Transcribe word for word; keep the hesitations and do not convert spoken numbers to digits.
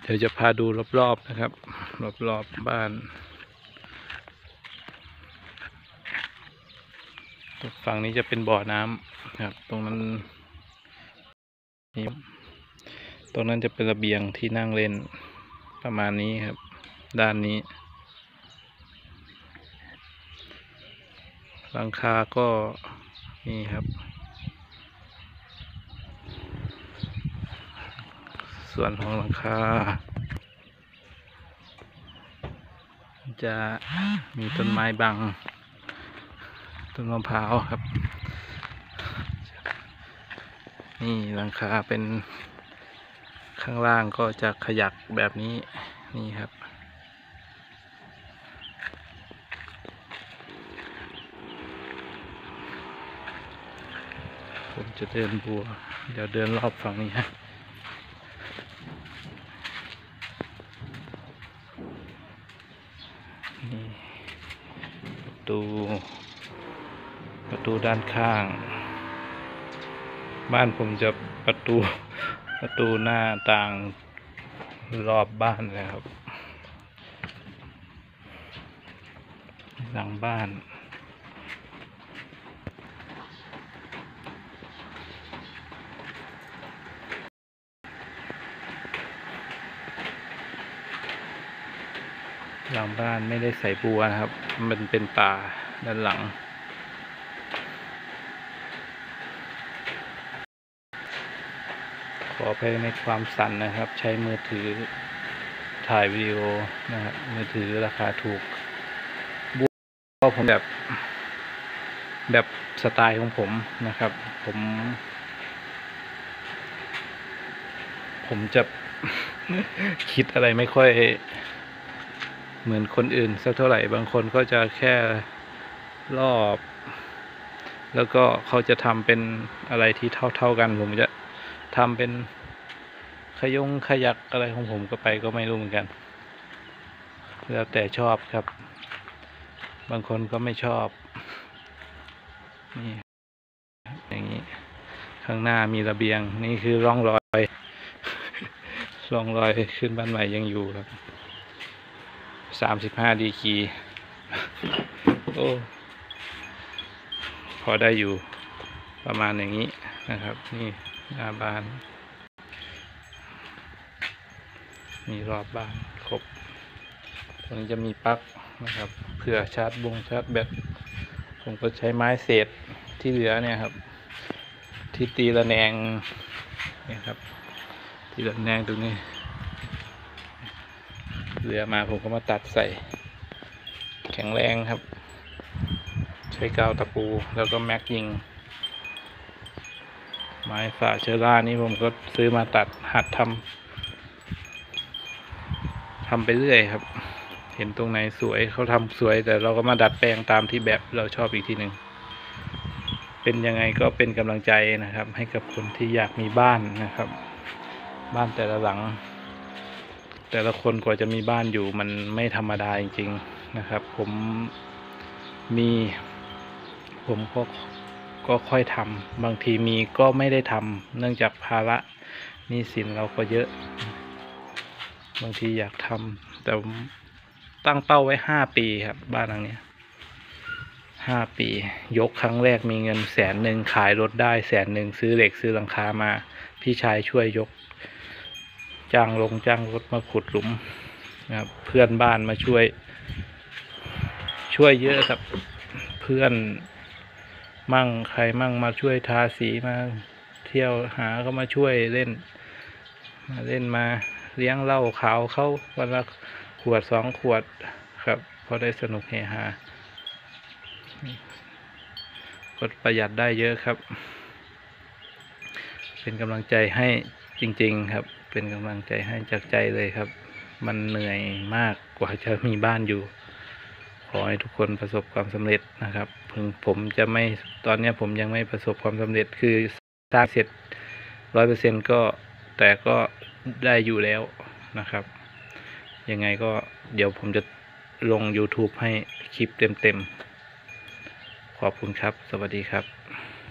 เดี๋ยวจะพาดูรอบๆนะครับรอบๆบ้านฝั่งนี้จะเป็นบ่อน้ำครับตรงนั้นนี่ตรงนั้นจะเป็นระเบียงที่นั่งเล่นประมาณนี้ครับด้านนี้หลังคาก็นี่ครับส่วนของหลังคาจะมีต้นไม้บังต้นมะพร้าวครับนี่หลังคาเป็นข้างล่างก็จะขยักแบบนี้นี่ครับผมจะเดินบัวเดี๋ยวเดินรอบฝั่งนี้ฮะนี่ประตูประตูด้านข้างบ้านผมจะประตูประตูหน้าต่างรอบบ้านเลยครับหลังบ้านหลังบ้านไม่ได้ใส่บัวนะครับมันเป็นป่าด้านหลังขอไปในความสั่นนะครับใช้มือถือถ่ายวิดีโอนะครับมือถือราคาถูกบัวผมแบบแบบสไตล์ของผมนะครับผมผมจะคิดอะไรไม่ค่อยเหมือนคนอื่นสักเท่าไหร่บางคนก็จะแค่รอบแล้วก็เขาจะทำเป็นอะไรที่เท่าๆกันผมจะทำเป็นขยงขยักอะไรของผมก็ไปก็ไม่รู้เหมือนกันแล้วแต่ชอบครับบางคนก็ไม่ชอบนี่อย่างนี้ข้างหน้ามีระเบียงนี่คือร่องรอยร่องรอยขึ้นบ้านใหม่ยังอยู่ครับสามสิบห้าดีกรีโอ้พอได้อยู่ประมาณอย่างนี้นะครับนี่หน้าบ้านมีรอบบ้านครบตรงนี้จะมีปลั๊กนะครับเพื่อชาร์จบงชาร์จแบตผมก็ใช้ไม้เศษที่เหลือเนี่ยครับที่ตีระแนงเนี่ยครับตีระแนงตรงนี้เหลือมาผมก็มาตัดใส่แข็งแรงครับใช้กาวตะปูแล้วก็แม็กยิงไม้ฝาเชอร่านี่ผมก็ซื้อมาตัดหัดทำทำไปเรื่อยครับเห็นตรงไหนสวยเขาทำสวยแต่เราก็มาดัดแปลงตามที่แบบเราชอบอีกทีหนึ่งเป็นยังไงก็เป็นกำลังใจนะครับให้กับคนที่อยากมีบ้านนะครับบ้านแต่ละหลังแต่ละคนกว่าจะมีบ้านอยู่มันไม่ธรรมดาจริงๆนะครับผมมีผมก็ก็ค่อยทำบางทีมีก็ไม่ได้ทำเนื่องจากภาระหนี้สินเราก็เยอะบางทีอยากทำแต่ตั้งเป้าไว้ห้าปีครับบ้านหลังนี้ห้าปียกครั้งแรกมีเงินแสนหนึ่งขายรถได้แสนหนึ่งซื้อเหล็กซื้อหลังคามาพี่ชายช่วยยกจ้างลงจ้างรถมาขุดหลุมนะครับเพื่อนบ้านมาช่วยช่วยเยอะครับเพื่อนมั่งใครมั่งมาช่วยทาสีมาเที่ยวหาก็มาช่วยเล่นมาเล่นมาเลี้ยงเหล้าขาวเขาวันละขวดสองขวดครับพอได้สนุกเฮฮากดประหยัดได้เยอะครับเป็นกำลังใจให้จริงๆครับเป็นกำลังใจให้จากใจเลยครับมันเหนื่อยมากกว่าจะมีบ้านอยู่ขอให้ทุกคนประสบความสำเร็จนะครับพึงผมจะไม่ตอนนี้ผมยังไม่ประสบความสำเร็จคือสร้างเสร็จร้อยเปอร์เซ็นต์ก็แต่ก็ได้อยู่แล้วนะครับยังไงก็เดี๋ยวผมจะลง ยูทูบ ให้คลิปเต็มๆขอบคุณครับสวัสดีครับ